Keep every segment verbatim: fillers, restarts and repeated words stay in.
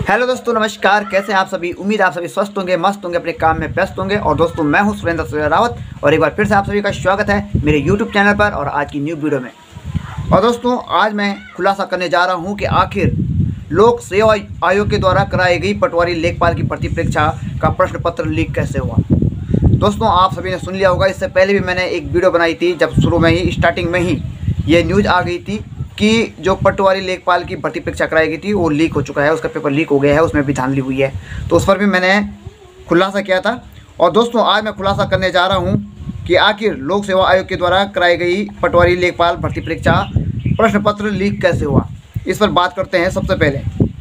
Hello दोस्तों, नमस्कार। कैसे हैं आप सभी? उम्मीद आप सभी स्वस्थ होंगे, मस्त होंगे, अपने काम में व्यस्त होंगे। और दोस्तों, मैं हूं सुरेंद्र सूर्य रावत और एक बार फिर से आप सभी का स्वागत है मेरे यूट्यूब चैनल पर और आज की न्यू वीडियो में। और दोस्तों, आज मैं खुलासा करने जा रहा हूं कि आखिर लोक सेवा आयोग के द्वारा कराई गई पटवारी लेखपाल की भर्ती परीक्षा का प्रश्न पत्र लीक कैसे हुआ। दोस्तों, आप सभी ने सुन लिया होगा, इससे पहले भी मैंने एक वीडियो बनाई थी जब शुरू में ही स्टार्टिंग में ही ये न्यूज़ आ गई थी कि जो पटवारी लेखपाल की भर्ती परीक्षा कराई गई थी वो लीक हो चुका है, उसका पेपर लीक हो गया है, उसमें भी धांधली हुई है। तो उस पर भी मैंने खुलासा किया था। और दोस्तों, आज मैं खुलासा करने जा रहा हूं कि आखिर लोक सेवा आयोग के द्वारा कराई गई पटवारी लेखपाल भर्ती परीक्षा प्रश्न पत्र लीक कैसे हुआ, इस पर बात करते हैं। सबसे पहले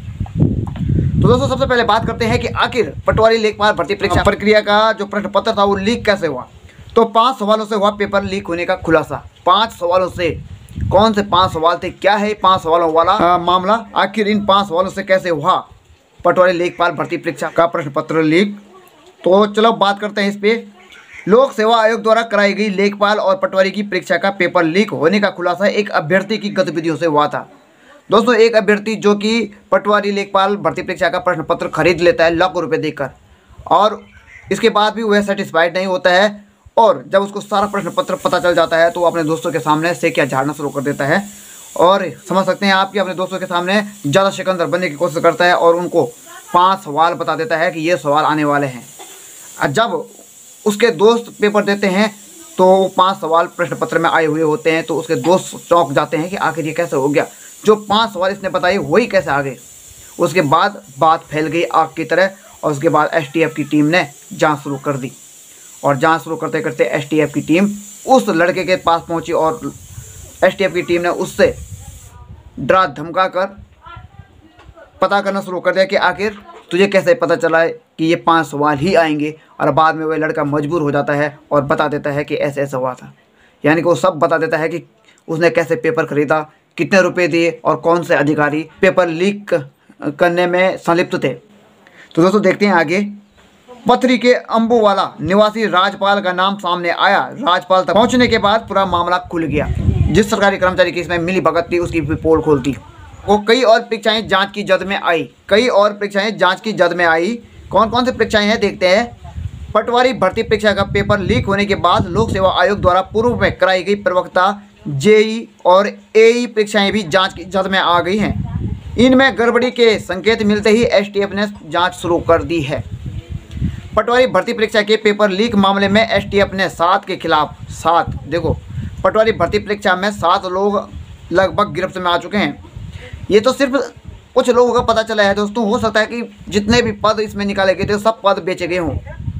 तो दोस्तों सबसे पहले बात करते हैं कि आखिर पटवारी लेखपाल भर्ती परीक्षा प्रक्रिया का जो प्रश्न पत्र था वो लीक कैसे हुआ। तो पाँच सवालों से हुआ पेपर लीक होने का खुलासा। पाँच सवालों से, कौन से पांच सवाल थे, क्या है पांच सवालों वाला आ, मामला, आखिर इन पांच सवालों से कैसे हुआ पटवारी लेखपाल भर्ती परीक्षा का प्रश्न पत्र लीक। तो चलो बात करते हैं इस पे। लोक सेवा आयोग द्वारा कराई गई लेखपाल और पटवारी की परीक्षा का पेपर लीक होने का खुलासा एक अभ्यर्थी की गतिविधियों से हुआ था। दोस्तों, एक अभ्यर्थी जो कि पटवारी लेखपाल भर्ती परीक्षा का प्रश्न पत्र खरीद लेता है लाखों रुपये देकर, और इसके बाद भी वह सेटिस्फाइड नहीं होता है, और जब उसको सारा प्रश्न पत्र पता चल जाता है तो वो अपने दोस्तों के सामने से क्या झाड़ना शुरू कर देता है। और समझ सकते हैं आप कि अपने दोस्तों के सामने ज़्यादा सिकंदर बनने की कोशिश करता है और उनको पांच सवाल बता देता है कि ये सवाल आने वाले हैं। जब उसके दोस्त पेपर देते हैं तो वो पाँच सवाल प्रश्न पत्र में आए हुए होते हैं, तो उसके दोस्त चौंक जाते हैं कि आखिर ये कैसे हो गया, जो पाँच सवाल इसने बताए वही कैसे आ गए। उसके बाद बात फैल गई आग की तरह, और उसके बाद एस टी एफ की टीम ने जाँच शुरू कर दी। और जांच शुरू करते करते एसटीएफ की टीम उस लड़के के पास पहुंची और एसटीएफ की टीम ने उससे डरा धमका कर पता करना शुरू कर दिया कि आखिर तुझे कैसे पता चला है कि ये पांच सवाल ही आएंगे। और बाद में वह लड़का मजबूर हो जाता है और बता देता है कि ऐसे ऐसा हुआ था। यानी कि वो सब बता देता है कि उसने कैसे पेपर खरीदा, कितने रुपये दिए और कौन से अधिकारी पेपर लीक करने में संलिप्त थे। तो दोस्तों, देखते हैं आगे। पथरी के अंबुवाला निवासी राजपाल का नाम सामने आया। राजपाल तक पहुंचने के बाद पूरा मामला खुल गया। जिस सरकारी कर्मचारी की इसमें मिली भगत थी उसकी भी पोल खोलती। वो कई और परीक्षाएं जांच की जद में आई कई और परीक्षाएं जांच की जद में आई कौन कौन सी परीक्षाएं हैं देखते हैं। पटवारी भर्ती परीक्षा का पेपर लीक होने के बाद लोक सेवा आयोग द्वारा पूर्व में कराई गई प्रवक्ता, जेई और एई परीक्षाएं भी जाँच की जद में आ गई हैं। इनमें गड़बड़ी के संकेत मिलते ही एस टी एफ ने जाँच शुरू कर दी है। पटवारी भर्ती परीक्षा के पेपर लीक मामले में एसटीएफ ने सात के खिलाफ सात देखो पटवारी भर्ती परीक्षा में सात लोग लगभग गिरफ्त में आ चुके हैं। ये तो सिर्फ कुछ लोगों का पता चला है दोस्तों, हो सकता है कि जितने भी पद इसमें निकाले गए थे सब पद बेचे गए हों।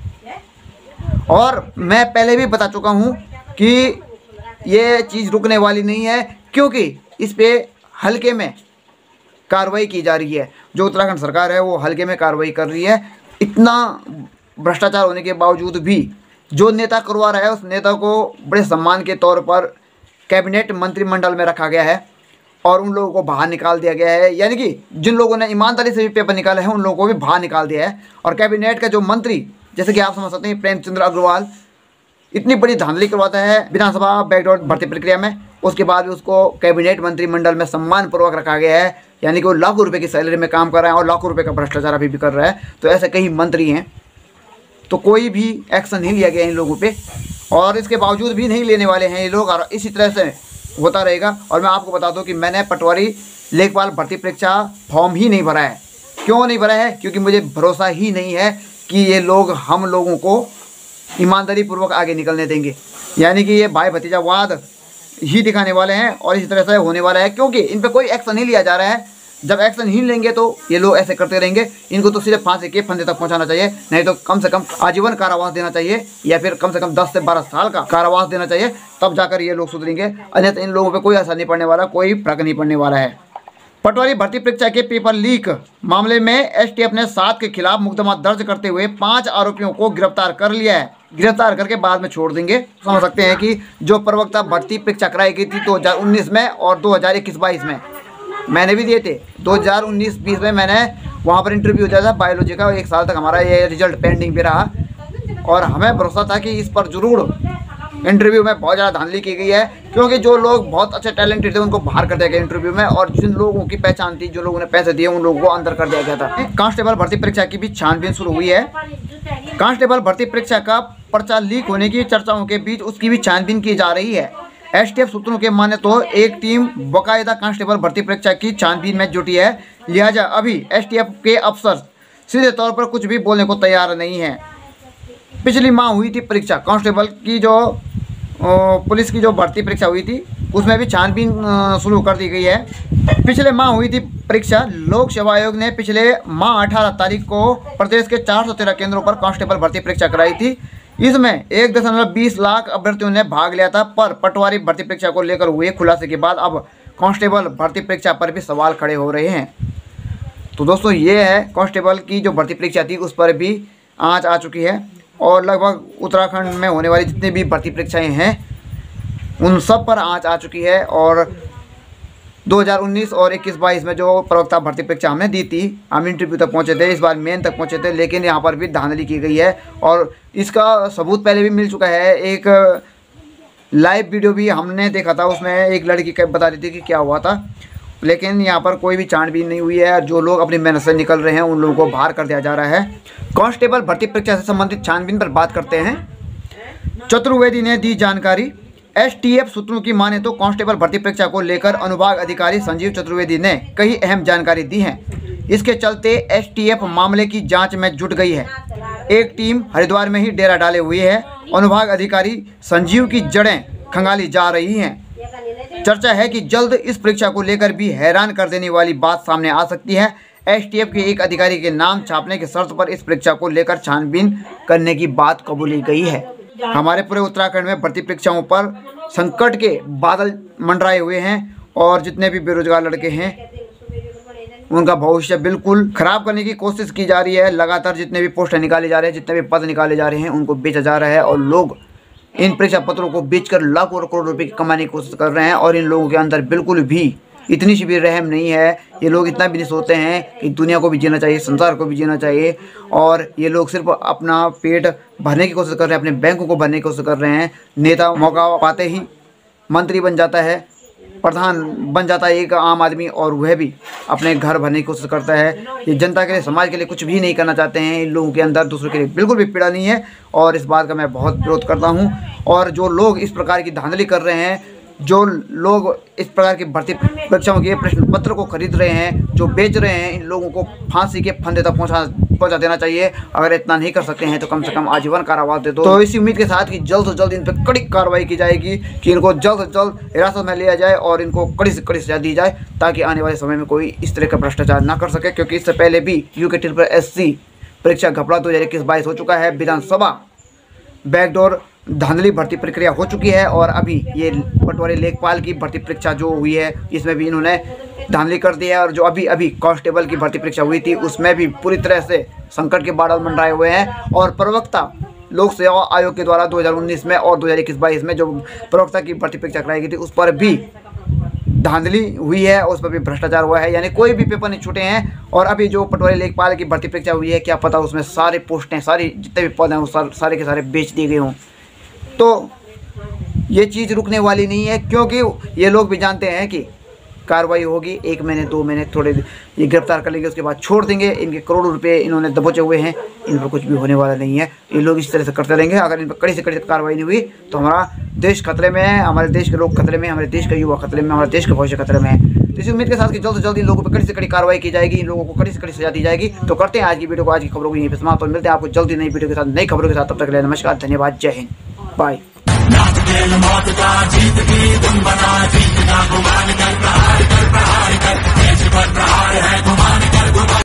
और मैं पहले भी बता चुका हूँ कि ये चीज़ रुकने वाली नहीं है, क्योंकि इस पर हल्के में कार्रवाई की जा रही है। जो उत्तराखंड सरकार है वो हल्के में कार्रवाई कर रही है। इतना भ्रष्टाचार होने के बावजूद भी जो नेता करवा रहा है उस नेता को बड़े सम्मान के तौर पर कैबिनेट मंत्रिमंडल में रखा गया है और उन लोगों को बाहर निकाल दिया गया है। यानी कि जिन लोगों ने ईमानदारी से भी पेपर निकाला है उन लोगों को भी बाहर निकाल दिया है। और कैबिनेट का जो मंत्री, जैसे कि आप समझ सकते हैं प्रेमचंद्र अग्रवाल, इतनी बड़ी धांधली करवाता है विधानसभा बैकडोर भर्ती प्रक्रिया में, उसके बाद भी उसको कैबिनेट मंत्रिमंडल में सम्मानपूर्वक रखा गया है। यानी कि वो लाखों रुपए की सैलरी में काम कर रहा है और लाखों रुपए का भ्रष्टाचार अभी भी कर रहा है। तो ऐसे कई मंत्री हैं, तो कोई भी एक्शन नहीं लिया गया इन लोगों पे, और इसके बावजूद भी नहीं लेने वाले हैं ये लोग, और इसी तरह से होता रहेगा। और मैं आपको बता दूं कि मैंने पटवारी लेखपाल भर्ती परीक्षा फॉर्म ही नहीं भरा है। क्यों नहीं भरा है? क्योंकि मुझे भरोसा ही नहीं है कि ये लोग हम लोगों को ईमानदारी पूर्वक आगे निकलने देंगे। यानी कि ये भाई भतीजावाद ही दिखाने वाले हैं और इसी तरह से होने वाला है, क्योंकि इन पर कोई एक्शन नहीं लिया जा रहा है। जब एक्शन ही लेंगे तो ये लोग ऐसे करते रहेंगे। इनको तो सिर्फ फांसी के फंदे तक पहुंचाना चाहिए, नहीं तो कम से कम आजीवन कारावास देना चाहिए, या फिर कम से कम दस से बारह साल का कारावास देना चाहिए, तब जाकर ये लोग सुधरेंगे। अन्यथा इन लोगों पे कोई असर नहीं पड़ने वाला, कोई फर्क नहीं पड़ने वाला है। पटवारी भर्ती परीक्षा के पेपर लीक मामले में एसटीएफ ने सात के खिलाफ मुकदमा दर्ज करते हुए पाँच आरोपियों को गिरफ्तार कर लिया है। गिरफ्तार करके बाद में छोड़ देंगे। समझ सकते हैं कि जो प्रवक्ता भर्ती परीक्षा कराई गई थी दो हज़ार उन्नीस में और दो हज़ार इक्कीस बाईस में, मैंने भी दिए थे। दो हज़ार उन्नीस बीस में मैंने वहाँ पर इंटरव्यू दिया था बायोलॉजी का। एक साल तक हमारा ये रिजल्ट पेंडिंग भी रहा और हमें भरोसा था कि इस पर जरूर इंटरव्यू में बहुत ज़्यादा धांधली की गई है, क्योंकि जो लोग बहुत अच्छे टैलेंटेड थे उनको बाहर कर दिया गया इंटरव्यू में, और जिन लोगों की पहचान थी, जो लोगों ने पैसे दिए, उन लोगों को अंदर कर दिया गया था। कांस्टेबल भर्ती परीक्षा की भी छानबीन शुरू हुई है। कांस्टेबल भर्ती परीक्षा का पर्चा लीक होने की चर्चाओं के बीच उसकी भी छानबीन की जा रही है। एसटीएफ सूत्रों के माने तो एक टीम बाकायदा कांस्टेबल भर्ती परीक्षा की छानबीन में जुटी है, लिहाजा अभी एसटीएफ के अफसर सीधे तौर पर कुछ भी बोलने को तैयार नहीं है। पिछली माह हुई थी परीक्षा कांस्टेबल की, जो पुलिस की जो भर्ती परीक्षा हुई थी उसमें भी छानबीन शुरू कर दी गई है। पिछले माह हुई थी परीक्षा। लोक सेवा आयोग ने पिछले माह अठारह तारीख को प्रदेश के चार सौ तेरह केंद्रों पर कांस्टेबल भर्ती परीक्षा कराई थी। इसमें एक दशमलव बीस लाख अभ्यर्थियों ने भाग लिया था, पर पटवारी भर्ती परीक्षा को लेकर हुए खुलासे के बाद अब कांस्टेबल भर्ती परीक्षा पर भी सवाल खड़े हो रहे हैं। तो दोस्तों ये है कांस्टेबल की जो भर्ती परीक्षा थी उस पर भी आंच आ चुकी है, और लगभग उत्तराखंड में होने वाली जितनी भी भर्ती परीक्षाएं हैं उन सब पर आंच आ चुकी है। और दो हज़ार उन्नीस और इक्कीस बाईस में जो प्रवक्ता भर्ती परीक्षा हमने दी थी, हम इंटरव्यू तक पहुंचे थे, इस बार मेन तक पहुंचे थे, लेकिन यहाँ पर भी धांधली की गई है और इसका सबूत पहले भी मिल चुका है। एक लाइव वीडियो भी हमने देखा था, उसमें एक लड़की बता रही थी कि क्या हुआ था, लेकिन यहाँ पर कोई भी छानबीन नहीं हुई है। जो लोग अपनी मेहनत से निकल रहे हैं उन लोगों को बाहर कर दिया जा रहा है। कांस्टेबल भर्ती परीक्षा से संबंधित छानबीन पर बात करते हैं। चतुर्वेदी ने दी जानकारी। एसटीएफ सूत्रों की माने तो कांस्टेबल भर्ती परीक्षा को लेकर अनुभाग अधिकारी संजीव चतुर्वेदी ने कई अहम जानकारी दी है। इसके चलते एसटीएफ मामले की जांच में जुट गई है। एक टीम हरिद्वार में ही डेरा डाले हुई है। अनुभाग अधिकारी संजीव की जड़ें खंगाली जा रही हैं। चर्चा है कि जल्द इस परीक्षा को लेकर भी हैरान कर देने वाली बात सामने आ सकती है। एसटीएफ के एक अधिकारी के नाम छापने की शर्त पर इस परीक्षा को लेकर छानबीन करने की बात कबूली गई है। हमारे पूरे उत्तराखंड में भर्ती परीक्षाओं पर संकट के बादल मंडराए हुए हैं, और जितने भी बेरोजगार लड़के हैं उनका भविष्य बिल्कुल खराब करने की कोशिश की जा रही है। लगातार जितने भी पोस्टर निकाले जा रहे हैं, जितने भी पद निकाले जा रहे हैं, उनको बेचा जा रहा है, और लोग इन परीक्षा पत्रों को बेचकर लाखों करोड़ रुपए की कमाने की कोशिश कर रहे हैं। और इन लोगों के अंदर बिल्कुल भी इतनी सी भी रहम नहीं है। ये लोग इतना भी नहीं सोचते हैं कि दुनिया को भी जीना चाहिए, संसार को भी जीना चाहिए, और ये लोग सिर्फ अपना पेट भरने की कोशिश कर रहे हैं, अपने बैंकों को भरने की कोशिश कर रहे हैं। नेता मौका पाते ही मंत्री बन जाता है, प्रधान बन जाता है एक आम आदमी, और वह भी अपने घर भरने की कोशिश करता है। ये जनता के लिए, समाज के लिए कुछ भी नहीं करना चाहते हैं। इन लोगों के अंदर दूसरों के लिए बिल्कुल भी पीड़ा नहीं है, और इस बात का मैं बहुत विरोध करता हूँ। और जो लोग इस प्रकार की धांधली कर रहे हैं, जो लोग इस प्रकार की भर्ती परीक्षाओं के प्रश्न पत्र को खरीद रहे हैं, जो बेच रहे हैं, इन लोगों को फांसी के फंदे तक पहुंचा पहुंचा देना चाहिए। अगर इतना नहीं कर सकते हैं तो कम से कम आजीवन कारावास दे दो। तो इसी उम्मीद के साथ कि जल्द से जल्द इन पर कड़ी कार्रवाई की जाएगी, कि इनको जल्द से जल्द हिरासत में लिया जाए और इनको कड़ी से कड़ी सजा दी जाए, ताकि आने वाले समय में कोई इस तरह का भ्रष्टाचार ना कर सके। क्योंकि इससे पहले भी यूके ट्रिपल एस सी परीक्षा घपला दो हज़ार इक्कीस बाईस हो चुका है। विधानसभा बैकडोर धांधली भर्ती प्रक्रिया हो चुकी है, और अभी ये पटवारी लेखपाल की भर्ती परीक्षा जो हुई है इसमें भी इन्होंने धांधली कर दी है। और जो अभी अभी कांस्टेबल की भर्ती परीक्षा हुई थी उसमें भी पूरी तरह से संकट के बादल मंडराए हुए हैं। और प्रवक्ता लोक सेवा आयोग के द्वारा दो हज़ार उन्नीस में और दो हज़ार इक्कीस बाईस में जो प्रवक्ता की भर्ती परीक्षा कराई गई थी उस पर भी धांधली हुई है, उस पर भी भ्रष्टाचार हुआ है, यानी कोई भी पेपर नहीं छूटे हैं। और अभी जो पटवारी लेखपाल की भर्ती परीक्षा हुई है, क्या पता उसमें सारे पोस्टें, सारी जितने भी पद हैं वो सारे के सारे बेच दिए गए हों। तो ये चीज़ रुकने वाली नहीं है, क्योंकि ये लोग भी जानते हैं कि कार्रवाई होगी, एक महीने दो महीने थोड़े ये गिरफ्तार कर लेंगे, उसके बाद छोड़ देंगे। इनके करोड़ों रुपए इन्होंने दबोचे हुए हैं, इन पर कुछ भी होने वाला नहीं है। ये लोग इस तरह से करते रहेंगे। अगर इन पर कड़ी से कड़ी कार्रवाई नहीं हुई तो हमारा देश खतरे में है, हमारे देश के लोग खतरे में, हमारे देश का युवा खतरे में, हमारे देश का भविष्य खतरे में है। तो इसी उम्मीद के साथ कि जल्द से जल्द इन लोगों पर कड़ी से कड़ी कार्रवाई की जाएगी, इन लोगों को कड़ी से कड़ी सजा दी जाएगी। तो करते हैं आज की वीडियो को, आज की खबरों को यहीं पर समाप्त, और मिलते हैं आपको जल्दी नई वीडियो के साथ, नई खबरों के साथ। तब तक के लिए नमस्कार, धन्यवाद, जय हिंद, बाय।